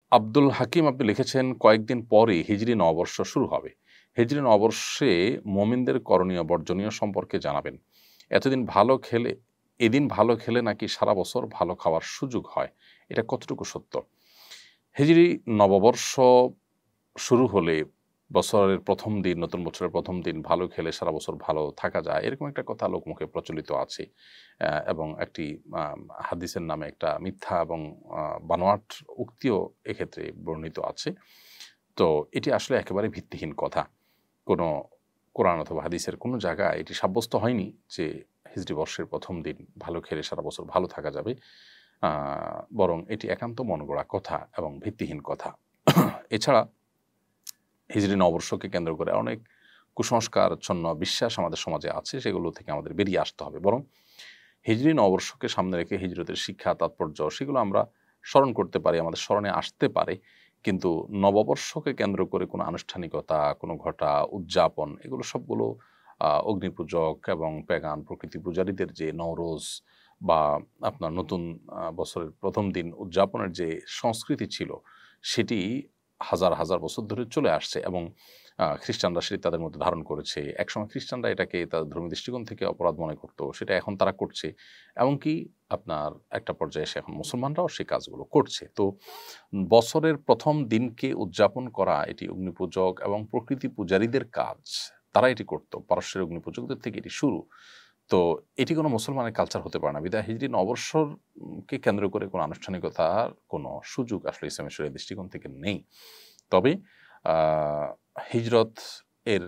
আব্দুল হাকিম আপনি লিখেছেন, কয়েকদিন পরেই হিজরি নববর্ষ শুরু হবে। হিজরি নববর্ষে মোমিনদের করণীয় বর্জনীয় সম্পর্কে জানাবেন। এতদিন ভালো খেলে এদিন ভালো খেলে নাকি সারা বছর ভালো খাওয়ার সুযোগ হয়। এটা কতটুকু সত্য? হিজরি নববর্ষ শুরু হলে বছরের ১ম দিন, নতুন বছরের ১ম দিন ভালো খেলে সারা বছর ভালো থাকা যায়। এরকম একটা কথা লোকমুখে প্রচলিত আছে। এবং একটি হাদিসের নামে একটা মিথ্যা এবং বানোয়াট উক্তিও এক্ষেত্রে বর্ণিত আছে। তো এটি আসলে একেবারে ভিত্তিহীন কথা। কোনো কোরআন অথবা হাদিসের কোনো জায়গায় এটি সাব্যস্ত হয়নি যে হিজরি বর্ষের ১ম দিন ভালো খেলে সারা বছর ভালো থাকা যাবে। আ বরং এটি একান্ত মনগড়া কথা এবং ভিত্তিহীন কথা। এছাড়া হিজরি নববর্ষকে কেন্দ্র করে অনেক কুসংস্কারাচ্ছন্ন বিশ্বাস আমাদের সমাজে আছে, সেগুলো থেকে আমাদের বেরিয়ে আসতে হবে। বরং হিজরি নববর্ষকে সামনে রেখে হিজরতের শিক্ষা, তাৎপর্য সেগুলো আমরা স্মরণ করতে পারি, আমাদের স্মরণে আসতে পারে। কিন্তু নববর্ষকে কেন্দ্র করে কোনো আনুষ্ঠানিকতা, কোনো ঘটা, উদযাপন এগুলো সবগুলো অগ্নিপূজক এবং পেগান প্রকৃতি পূজারীদের যে নওরোজ বা আপনার নতুন বছরের ১ম দিন উদযাপনের যে সংস্কৃতি ছিল, সেটি হাজার, হাজার বছর ধরে চলে আসছে এবং খ্রিস্টানরা সেটি তাদের মধ্যে ধারণ করেছে। একসময় খ্রিস্টানরা এটাকে তাদের ধর্মীয় দৃষ্টিকোণ থেকে অপরাধ মনে করত। সেটা এখন তারা করছে। এমনকি আপনার একটা পর্যায়ে এসে এখন মুসলমানরাও সেই কাজগুলো করছে। তো বছরের ১ম দিনকে উদযাপন করা এটি অগ্নিপূজক এবং প্রকৃতি পূজারীদের কাজ। তারা এটি করত। পারস্যের অগ্নিপূজকদের থেকে এটি শুরু। তো এটি কোনো মুসলমানের কালচার হতে পারে না। বিধায় হিজরি নববর্ষর কে কেন্দ্র করে কোনো আনুষ্ঠানিকতার কোনো সুযোগ আসলে ইসলামের শরিয়াহ দৃষ্টিকোণ থেকে নেই। তবে আ হিজরত এর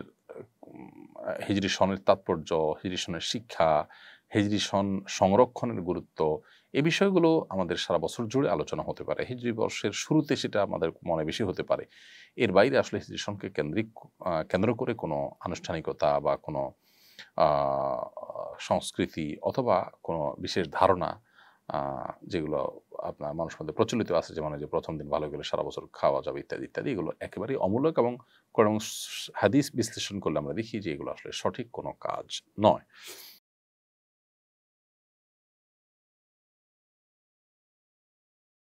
হিজরি সনের তাৎপর্য, হিজরি সনের শিক্ষা, হিজরি সন সংরক্ষণের গুরুত্ব, এই বিষয়গুলো আমাদের সারা বছর জুড়ে আলোচনা হতে পারে। হিজরি বর্ষের শুরুতে সেটা আমাদের মনে বেশি হতে পারে। এর বাইরে আসলে হিজরি সনকে কেন্দ্র করে কোনো আনুষ্ঠানিকতা বা কোনো আ সংস্কৃতি অথবা কোনো বিশেষ ধারণা আ যেগুলো আপনার মানুষের মধ্যে প্রচলিত আছে, যেমন এই যে ১ম দিন ভালো গেলে সারা বছর খাওয়া যাবে ইত্যাদি, ইত্যাদি। এগুলো একেবারেই অমূলক এবং কোরআন হাদিস বিশ্লেষণ করলে আমরা দেখি যে এগুলো আসলে সঠিক কোনো কাজ নয়।